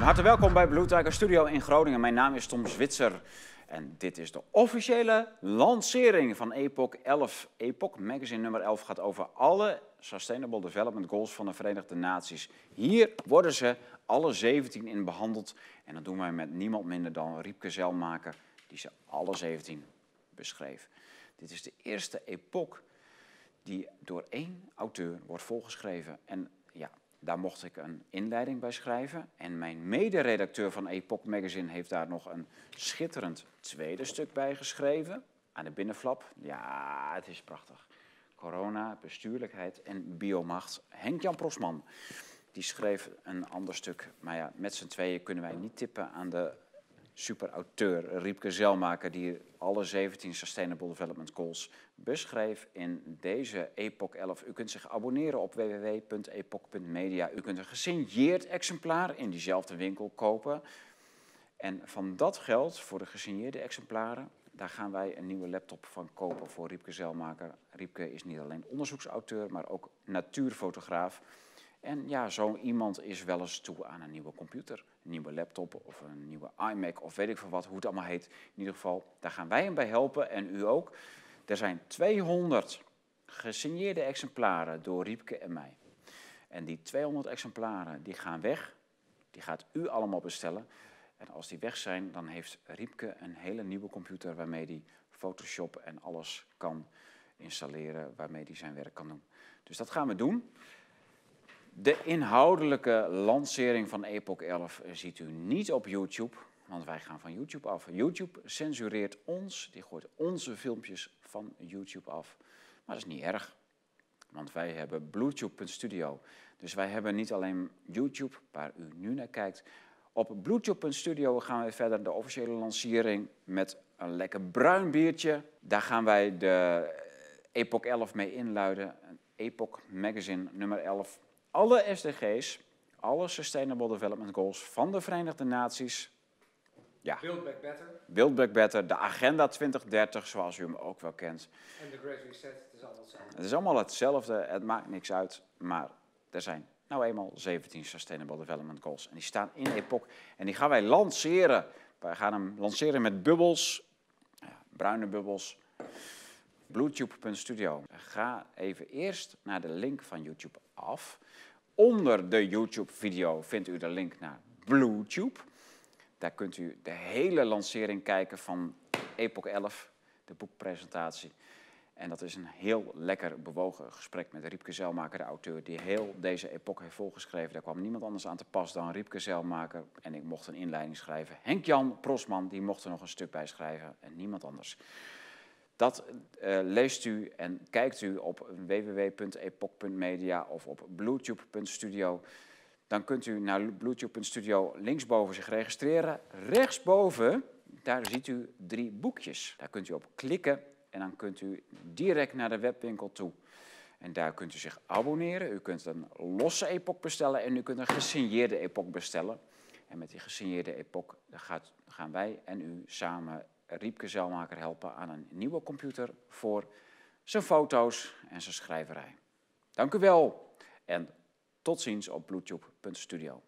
Hartelijk welkom bij Blue Tiger Studio in Groningen. Mijn naam is Tom Zwitser en dit is de officiële lancering van Epoch 11. Epoch Magazine nummer 11 gaat over alle Sustainable Development Goals van de Verenigde Naties. Hier worden ze alle 17 in behandeld en dat doen wij met niemand minder dan Riepke Zelmaker, die ze alle 17 beschreef. Dit is de eerste Epoch die door één auteur wordt volgeschreven. En ja, daar mocht ik een inleiding bij schrijven. En mijn mederedacteur van Epoch Magazine heeft daar nog een schitterend tweede stuk bij geschreven. Aan de binnenflap. Ja, het is prachtig. Corona, bestuurlijkheid en biomacht. Henk-Jan Prosman, die schreef een ander stuk. Maar ja, met z'n tweeën kunnen wij niet tippen aan de superauteur Riepke Zelmaker, die alle 17 Sustainable Development Goals beschreef in deze Epoch 11. U kunt zich abonneren op www.epoch.media. U kunt een gesigneerd exemplaar in diezelfde winkel kopen. En van dat geld, voor de gesigneerde exemplaren, daar gaan wij een nieuwe laptop van kopen voor Riepke Zelmaker. Riepke is niet alleen onderzoeksauteur, maar ook natuurfotograaf. En ja, zo iemand is wel eens toe aan een nieuwe computer, een nieuwe laptop of een nieuwe iMac of weet ik veel wat, hoe het allemaal heet. In ieder geval, daar gaan wij hem bij helpen en u ook. Er zijn 200 gesigneerde exemplaren door Riepke en mij. En die 200 exemplaren die gaan weg, die gaat u allemaal bestellen. En als die weg zijn, dan heeft Riepke een hele nieuwe computer waarmee hij Photoshop en alles kan installeren, waarmee hij zijn werk kan doen. Dus dat gaan we doen. De inhoudelijke lancering van Epoch 11 ziet u niet op YouTube, want wij gaan van YouTube af. YouTube censureert ons, die gooit onze filmpjes van YouTube af. Maar dat is niet erg, want wij hebben Bluetooth.studio. Dus wij hebben niet alleen YouTube, waar u nu naar kijkt. Op Bluetooth.studio gaan we verder de officiële lancering met een lekker bruin biertje. Daar gaan wij de Epoch 11 mee inluiden. Epoch Magazine nummer 11. Alle SDG's, alle Sustainable Development Goals van de Verenigde Naties. Ja. Build Back Better. Build Back Better, de Agenda 2030, zoals u hem ook wel kent. En de Great Reset, het is allemaal hetzelfde. Het is allemaal hetzelfde, het maakt niks uit, maar er zijn nou eenmaal 17 Sustainable Development Goals. En die staan in Epoch en die gaan wij lanceren. Wij gaan hem lanceren met bubbels, ja, bruine bubbels. Bluetooth.studio. Ga even eerst naar de link van YouTube af. Onder de YouTube-video vindt u de link naar Bluetooth. Daar kunt u de hele lancering kijken van Epoch 11, de boekpresentatie. En dat is een heel lekker bewogen gesprek met Riepke Zelmaker, de auteur, die heel deze Epoch heeft volgeschreven. Daar kwam niemand anders aan te pas dan Riepke Zelmaker. En ik mocht een inleiding schrijven. Henk-Jan Prosman, die mocht er nog een stuk bij schrijven en niemand anders. Dat leest u en kijkt u op www.epoch.media of op bluetooth.studio. Dan kunt u naar bluetooth.studio linksboven zich registreren. Rechtsboven, daar ziet u 3 boekjes. Daar kunt u op klikken en dan kunt u direct naar de webwinkel toe. En daar kunt u zich abonneren. U kunt een losse Epoch bestellen en u kunt een gesigneerde Epoch bestellen. En met die gesigneerde Epoch gaan wij en u samen Riepke Zelmaker helpen aan een nieuwe computer voor zijn foto's en zijn schrijverij. Dank u wel en tot ziens op Bluetooth.studio.